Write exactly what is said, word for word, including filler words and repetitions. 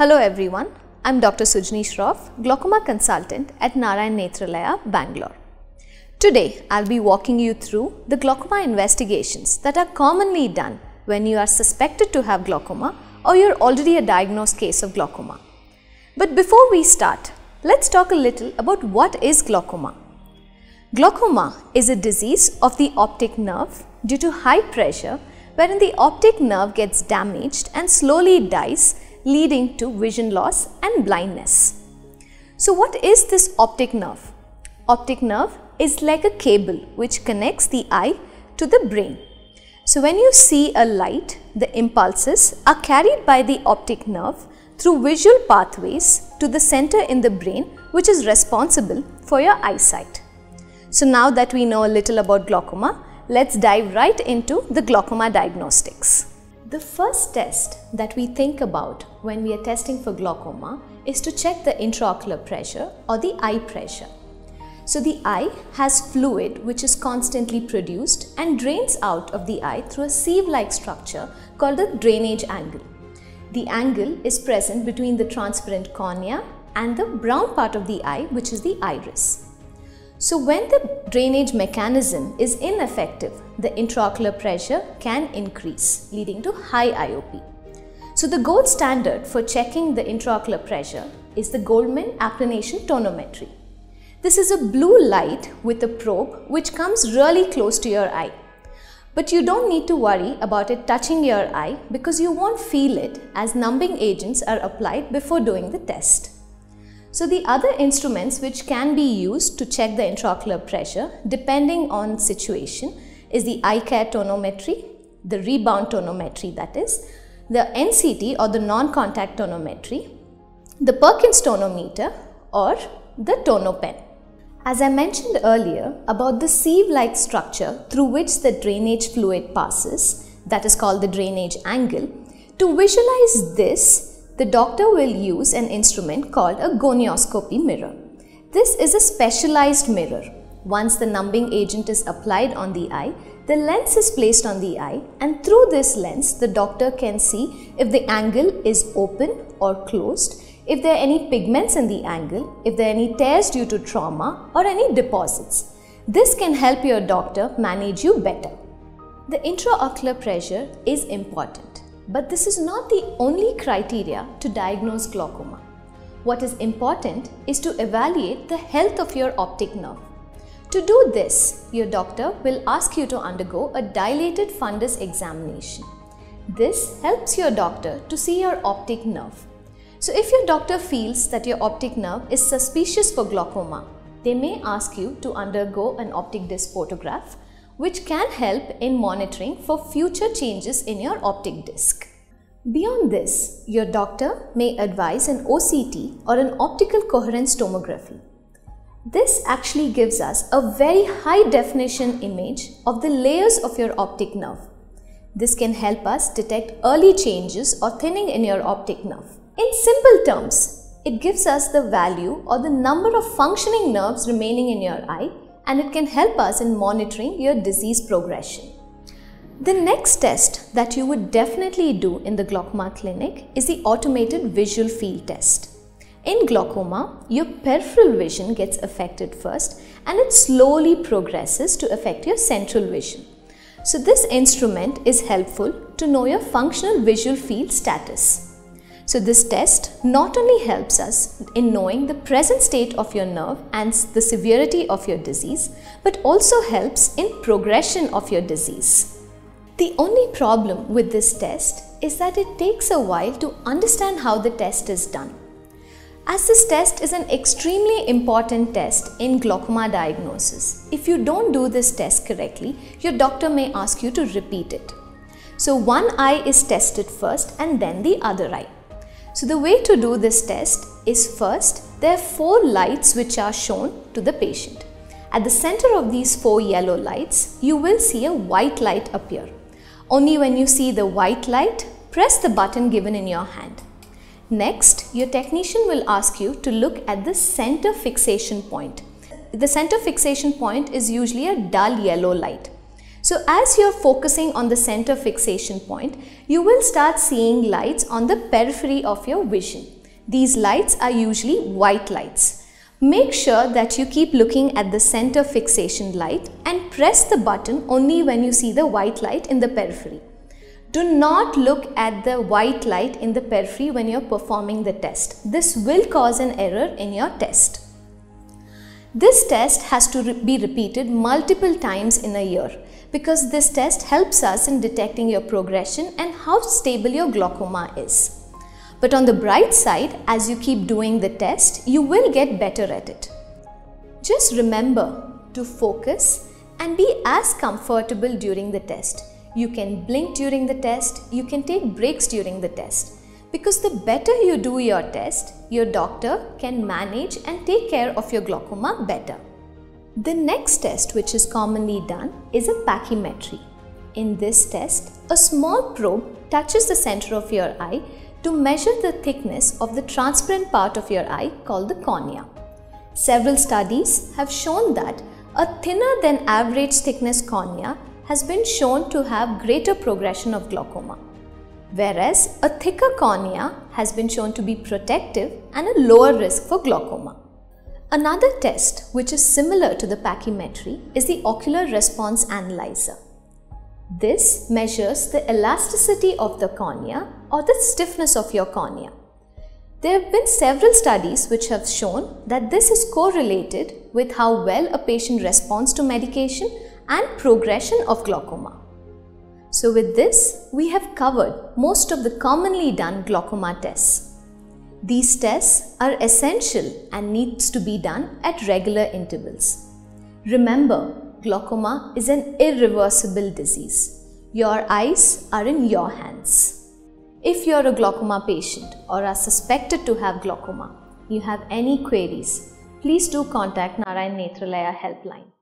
Hello everyone, I am Doctor Sujani Shroff, Glaucoma Consultant at Narayana Nethralaya, Bangalore. Today, I will be walking you through the glaucoma investigations that are commonly done when you are suspected to have glaucoma or you are already a diagnosed case of glaucoma. But before we start, let's talk a little about what is glaucoma. Glaucoma is a disease of the optic nerve due to high pressure wherein the optic nerve gets damaged and slowly dies, leading to vision loss and blindness. So what is this optic nerve? Optic nerve is like a cable which connects the eye to the brain. So when you see a light, the impulses are carried by the optic nerve through visual pathways to the center in the brain which is responsible for your eyesight. So now that we know a little about glaucoma, let's dive right into the glaucoma diagnostics. The first test that we think about when we are testing for glaucoma is to check the intraocular pressure or the eye pressure. So the eye has fluid which is constantly produced and drains out of the eye through a sieve-like structure called the drainage angle. The angle is present between the transparent cornea and the brown part of the eye, which is the iris. So when the drainage mechanism is ineffective, the intraocular pressure can increase, leading to high I O P. So the gold standard for checking the intraocular pressure is the Goldman applanation tonometry. This is a blue light with a probe which comes really close to your eye. But you don't need to worry about it touching your eye because you won't feel it as numbing agents are applied before doing the test. So the other instruments which can be used to check the intraocular pressure depending on situation is the eye care tonometry, the rebound tonometry that is, the N C T or the non-contact tonometry, the Perkins tonometer or the tonopen. As I mentioned earlier about the sieve-like structure through which the drainage fluid passes, that is called the drainage angle, to visualize this, the doctor will use an instrument called a gonioscopy mirror. This is a specialized mirror. Once the numbing agent is applied on the eye, the lens is placed on the eye and through this lens the doctor can see if the angle is open or closed, if there are any pigments in the angle, if there are any tears due to trauma or any deposits. This can help your doctor manage you better. The intraocular pressure is important. But this is not the only criteria to diagnose glaucoma. What is important is to evaluate the health of your optic nerve. To do this, your doctor will ask you to undergo a dilated fundus examination. This helps your doctor to see your optic nerve. So if your doctor feels that your optic nerve is suspicious for glaucoma, they may ask you to undergo an optic disc photograph, which can help in monitoring for future changes in your optic disc. Beyond this, your doctor may advise an O C T or an optical coherence tomography. This actually gives us a very high definition image of the layers of your optic nerve. This can help us detect early changes or thinning in your optic nerve. In simple terms, it gives us the value or the number of functioning nerves remaining in your eye, and it can help us in monitoring your disease progression. The next test that you would definitely do in the glaucoma clinic is the automated visual field test. In glaucoma, your peripheral vision gets affected first and it slowly progresses to affect your central vision. So this instrument is helpful to know your functional visual field status. So this test not only helps us in knowing the present state of your nerve and the severity of your disease, but also helps in progression of your disease. The only problem with this test is that it takes a while to understand how the test is done. As this test is an extremely important test in glaucoma diagnosis, if you don't do this test correctly, your doctor may ask you to repeat it. So one eye is tested first and then the other eye. So the way to do this test is first, there are four lights which are shown to the patient. At the center of these four yellow lights, you will see a white light appear. Only when you see the white light, press the button given in your hand. Next, your technician will ask you to look at the center fixation point. The center fixation point is usually a dull yellow light. So as you're focusing on the center fixation point, you will start seeing lights on the periphery of your vision. These lights are usually white lights. Make sure that you keep looking at the center fixation light and press the button only when you see the white light in the periphery. Do not look at the white light in the periphery when you're performing the test. This will cause an error in your test. This test has to re- be repeated multiple times in a year because this test helps us in detecting your progression and how stable your glaucoma is. But on the bright side, as you keep doing the test, you will get better at it. Just remember to focus and be as comfortable during the test. You can blink during the test, you can take breaks during the test. Because the better you do your test, your doctor can manage and take care of your glaucoma better. The next test which is commonly done is a pachymetry. In this test, a small probe touches the center of your eye to measure the thickness of the transparent part of your eye called the cornea. Several studies have shown that a thinner than average thickness cornea has been shown to have greater progression of glaucoma, whereas a thicker cornea has been shown to be protective and a lower risk for glaucoma. Another test which is similar to the pachymetry is the ocular response analyzer. This measures the elasticity of the cornea or the stiffness of your cornea. There have been several studies which have shown that this is correlated with how well a patient responds to medication and progression of glaucoma. So with this, we have covered most of the commonly done glaucoma tests. These tests are essential and needs to be done at regular intervals. Remember, glaucoma is an irreversible disease. Your eyes are in your hands. If you are a glaucoma patient or are suspected to have glaucoma, you have any queries, please do contact Narayana Nethralaya Helpline.